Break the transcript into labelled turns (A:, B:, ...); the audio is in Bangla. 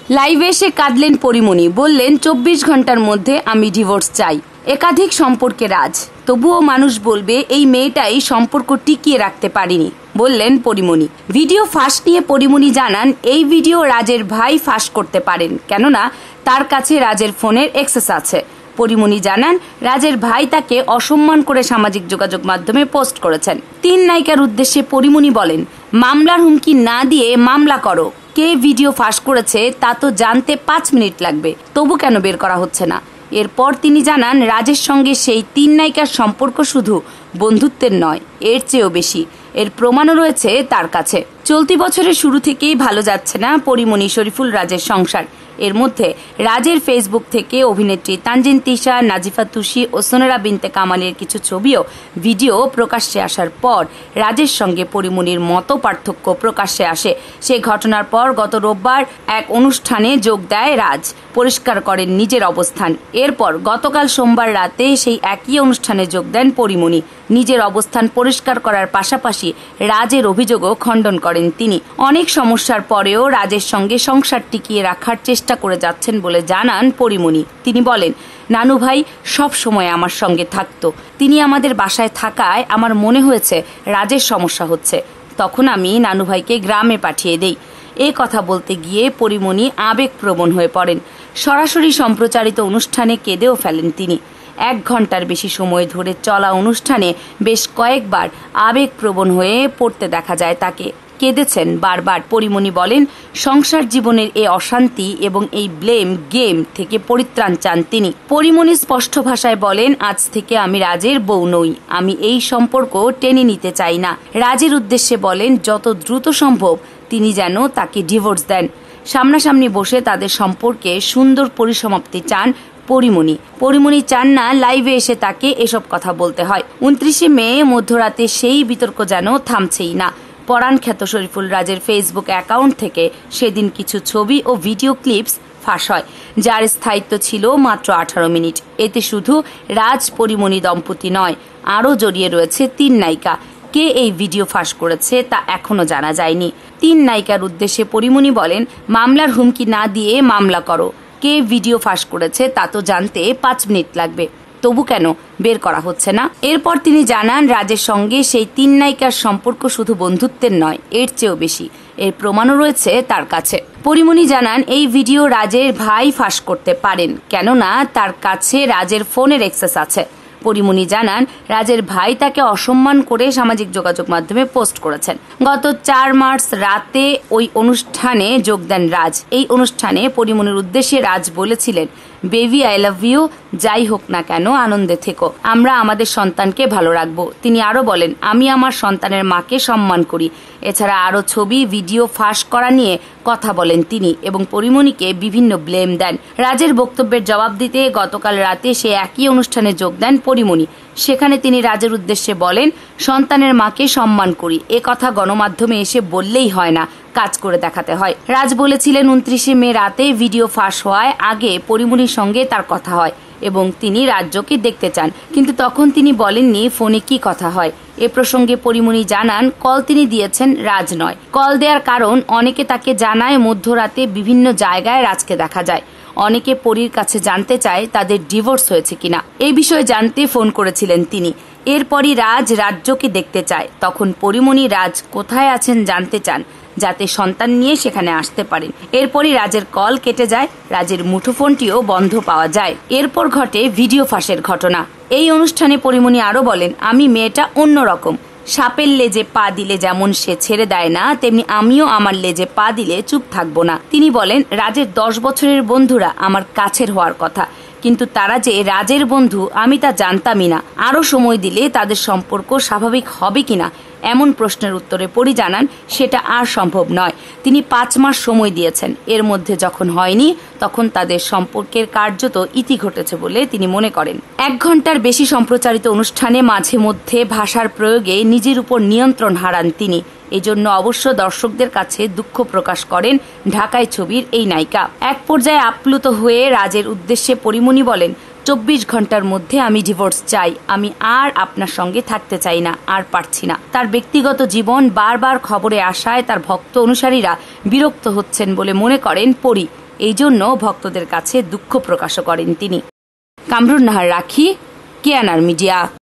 A: লাইভে এসে কাঁদলেন পরিমণি, বললেন 24 ঘন্টার মধ্যে আমি ডিভোর্স চাই। একাধিক সম্পর্কে রাজ, তবুও মানুষ বলবে এই মেয়েটাই সম্পর্ক টিকিয়ে রাখতে পারেনি, বললেন পরিমণি। ভিডিও ফাঁস নিয়ে পরিমণি জানান, এই ভিডিও রাজের ভাই ফাঁস করতে পারেন, কেননা তার কাছে রাজের ফোনের অ্যাক্সেস আছে। পরিমণি জানান, রাজের ভাই তাকে অসম্মান করে সামাজিক যোগাযোগ মাধ্যমে পোস্ট করেছেন। 3 নায়িকার উদ্দেশ্যে পরিমণি বলেন, মামলার হুমকি না দিয়ে মামলা করো। কে ভিডিও ফাঁস করেছে তা তো জানতে 5 মিনিট লাগবে, তবু কেন বের করা হচ্ছে না? এরপর তিনি জানান, রাজের সঙ্গে সেই 3 নায়িকার সম্পর্ক শুধু বন্ধুত্বের নয়, এর চেয়েও বেশি। এর প্রমাণও রয়েছে তার কাছে। চলতি বছরের শুরু থেকেই ভালো যাচ্ছে না পরিমণি শরীফুল রাজের সংসার। এর মধ্যে রাজের ফেসবুক থেকে অভিনেত্রী তানজিন তিশা, নাজিফা তুষি ও সোনেরা বিনতে কামালের কিছু ছবিও ভিডিও প্রকাশ্যে আসার পর রাজের সঙ্গে পরিমণির মত পার্থক্য প্রকাশ্যে আসে। সেই ঘটনার পর গত রোববার এক অনুষ্ঠানে যোগ দেয় রাজ, পরিষ্কার করেন নিজের অবস্থান। এরপর গতকাল সোমবার রাতে সেই একই অনুষ্ঠানে যোগ দেন পরিমণি। নিজের অবস্থান পরিষ্কার করার পাশাপাশি রাজের অভিযোগও খণ্ডন করেন তিনি। অনেক সমস্যার পরেও রাজের সঙ্গে সংসার টিকিয়ে রাখার চেষ্টা করে যাচ্ছেন বলে জানান পরিমণি। তিনি বলেন, নানু ভাই সব সময় আমার সঙ্গে থাকতো। তিনি আমাদের বাসায় থাকায় আমার মনে হয়েছে রাজের সমস্যা হচ্ছে, তখন আমি নানু ভাইকে গ্রামে পাঠিয়ে দেই। এ কথা বলতে গিয়ে পরিমণি আবেগপ্রবণ হয়ে পড়েন। সরাসরি সম্প্রচারিত অনুষ্ঠানে কেঁদেও ফেলেন তিনি। 1 ঘন্টার বেশি সময় ধরে চলা অনুষ্ঠানে বেশ কয়েকবার আবেগপ্রবণ হয়ে পড়তে দেখা যায় তাকে। কেঁদেছেন বারবার। পরিমণি বলেন, সংসার জীবনের এই অশান্তি এবং এই ব্লেম গেম থেকে পরিত্রাণ চান তিনি। পরিমণি স্পষ্ট ভাষায় বলেন, আজ থেকে আমি রাজের বউ নই, আমি এই সম্পর্ক টেনে নিতে চাই না। রাজের উদ্দেশ্যে বলেন, যত দ্রুত সম্ভব তিনি যেন তাকে ডিভোর্স দেন। সামনাসামনি বসে তাদের সম্পর্কে সুন্দর পরিসমাপ্তি চান পরিমণি চান না লাইভে এসে তাকে এসব কথা বলতে হয়। 29 মে মধ্যরাতে সেই বিতর্ক যেন থামছেই না। পরাণ খ্যাত শরীফুল রাজের ফেসবুক অ্যাকাউন্ট থেকে সেদিন কিছু ছবি ও ভিডিও ক্লিপস ফাঁস হয়, যার স্থায়িত্ব ছিল মাত্র 18 মিনিট। এতে শুধু রাজ পরিমণি দম্পতি নয়, আরও জড়িয়ে রয়েছে 3 নায়িকা। কে এই ভিডিও ফাঁস করেছে তা এখনো জানা যায়নি। 3 নায়িকার উদ্দেশ্যে পরিমণি বলেন, মামলার হুমকি না দিয়ে মামলা করো। কে ভিডিও ফাঁস করেছে তা তো জানতে 5 মিনিট লাগবে, তবু কেন বের করা হচ্ছে না? এরপর তিনি জানান, রাজের সঙ্গে সেই 3 নায়িকার সম্পর্ক শুধু বন্ধুত্বের নয়, এর চেয়েও বেশি। এর প্রমাণও রয়েছে তার কাছে। পরিমণি জানান, এই ভিডিও রাজের ভাই ফাঁস করতে পারেন, কেননা তার কাছে রাজের ফোনের অ্যাক্সেস আছে। পরিমণি জানান, রাজের ভাই তাকে অসম্মান করে সামাজিক যোগাযোগ মাধ্যমে পোস্ট করেছেন। গত 4 মার্চ রাতে ওই অনুষ্ঠানে যোগ দেন রাজ। এই অনুষ্ঠানে পরিমণির উদ্দেশ্যে রাজ বলেছিলেন, বেবি আই লাভ ইউ, যাই হোক না কেন আনন্দে থেকো, আমরা আমাদের সন্তানকে ভালো রাখবো। তিনি আরো বলেন, আমি আমার সন্তানের মাকে সম্মান করি। এছাড়া আরো ছবি ভিডিও ফাঁস করা নিয়ে কথা বলেন তিনি এবং পরিমণিকে বিভিন্ন ব্লেম দেন। রাজের বক্তব্যের জবাব দিতে গতকাল রাতে সে একই অনুষ্ঠানে যোগ দেন পরিমণি। সেখানে তিনি রাজের উদ্দেশ্যে বলেন, সন্তানের মাকে সম্মান করি, এ কথা গণমাধ্যমে এসে বললেই হয় না, কাজ করে দেখাতে হয়। রাজ বলেছিলেন, 29 মে রাতে ভিডিও ফাঁস হওয়ার আগে পরিমণির সঙ্গে তার কথা হয় এবং তিনি রাজ্যকে দেখতে চান, কিন্তু তখন তিনি বলেননি ফোনে কি কথা হয়। এ প্রসঙ্গে পরিমণি জানান, কল তিনি দিয়েছেন, রাজ নয়। কল দেওয়ার কারণ, অনেকে তাকে জানায় মধ্যরাতে বিভিন্ন জায়গায় রাজকে দেখা যায়। অনেকে পরির কাছে জানতে চায় তাদের ডিভোর্স হয়েছে কিনা। এই বিষয়ে জানতে ফোন করেছিলেন তিনি। এরপরই রাজ রাজ্যকে দেখতে চায়। তখন পরিমণি রাজ কোথায় আছেন জানতে চান, যাতে সন্তান নিয়ে সেখানে আসতে পারেন। এরপরই রাজের কল কেটে যায়, রাজের মুঠোফোনটিও বন্ধ পাওয়া যায়। এরপর ঘটে ভিডিও ফাঁসের ঘটনা। এই অনুষ্ঠানে পরিমণি আরো বলেন, আমি মেয়েটা অন্যরকম। সাপের লেজে পা দিলে যেমন সে ছেড়ে দেয় না, তেমনি আমিও আমার লেজে পা দিলে চুপ থাকবো না। তিনি বলেন, রাজের 10 বছরের বন্ধুরা আমার কাছের হওয়ার কথা, কিন্তু তারা যে রাজের বন্ধু আমি তা জানতামই না। আরো সময় দিলে তাদের সম্পর্ক স্বাভাবিক হবে কিনা এমন প্রশ্নের উত্তরে পরি জানান, সেটা আর সম্ভব নয়। তিনি 5 মাস সময় দিয়েছেন। এর মধ্যে যখন হয়নি, তখন তাদের সম্পর্কের কার্যত ইতি ঘটেছে বলে তিনি মনে করেন। 1 ঘন্টার বেশি সম্প্রচারিত অনুষ্ঠানে মাঝে মধ্যে ভাষার প্রয়োগে নিজের উপর নিয়ন্ত্রণ হারান তিনি। এজন্য অবশ্য দর্শকদের কাছে দুঃখ প্রকাশ করেন ঢাকায় ছবির এই নায়িকা। এক পর্যায়ে আপ্লুত হয়ে রাজের উদ্দেশ্যে পরিমণি বলেন, 24 ঘন্টার মধ্যে আমি ডিভোর্স চাই, আমি আর আপনার সঙ্গে থাকতে চাই না, আর পারছি না। তার ব্যক্তিগত জীবন বারবার খবরে আসায় তার ভক্ত অনুসারীরা বিরক্ত হচ্ছেন বলে মনে করেন পরি। এই জন্য ভক্তদের কাছে দুঃখ প্রকাশ করেন তিনি। কামরুন নাহার রাখি, Knr মিডিয়া।